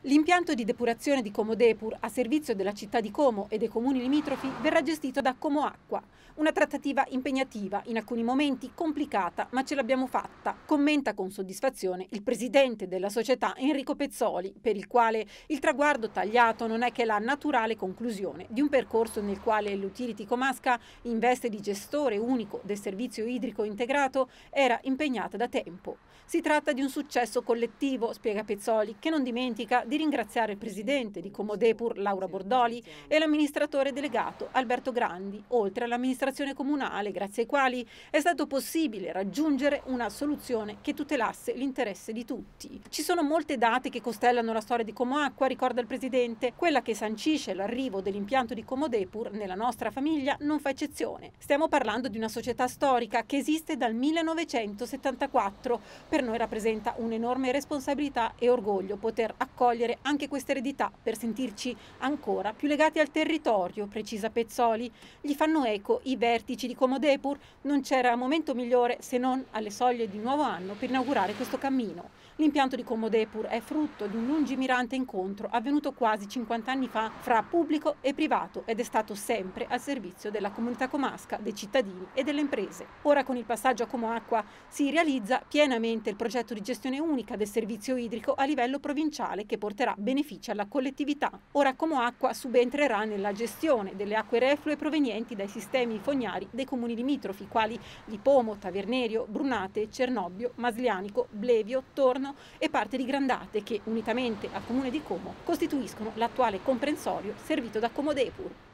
L'impianto di depurazione di Como Depur a servizio della città di Como e dei comuni limitrofi verrà gestito da Como Acqua. Una trattativa impegnativa, in alcuni momenti complicata, ma ce l'abbiamo fatta, commenta con soddisfazione il presidente della società Enrico Pezzoli, per il quale il traguardo tagliato non è che la naturale conclusione di un percorso nel quale l'Utility Comasca, in veste di gestore unico del servizio idrico integrato, era impegnata da tempo. Si tratta di un successo collettivo, spiega Pezzoli, che non dimentica di ringraziare il presidente di Como Depur, Laura Bordoli, e l'amministratore delegato Alberto Grandi, oltre all'amministrazione comunale, grazie ai quali è stato possibile raggiungere una soluzione che tutelasse l'interesse di tutti. Ci sono molte date che costellano la storia di Como Acqua, ricorda il presidente. Quella che sancisce l'arrivo dell'impianto di Como Depur nella nostra famiglia non fa eccezione. Stiamo parlando di una società storica che esiste dal 1974. Per noi rappresenta un'enorme responsabilità e orgoglio poter accogliere anche questa eredità per sentirci ancora più legati al territorio, precisa Pezzoli. Gli fanno eco i vertici di Como Depur. Non c'era momento migliore se non alle soglie di un nuovo anno per inaugurare questo cammino. L'impianto di Como Depur è frutto di un lungimirante incontro avvenuto quasi 50 anni fa fra pubblico e privato ed è stato sempre al servizio della comunità comasca, dei cittadini e delle imprese. Ora con il passaggio a Como Acqua si realizza pienamente il progetto di gestione unica del servizio idrico a livello provinciale che porterà benefici alla collettività. Ora Como Acqua subentrerà nella gestione delle acque reflue provenienti dai sistemi fognari dei comuni limitrofi quali Lipomo, Tavernerio, Brunate, Cernobbio, Maslianico, Blevio, Torno e parte di Grandate che, unitamente al comune di Como, costituiscono l'attuale comprensorio servito da Como Depur.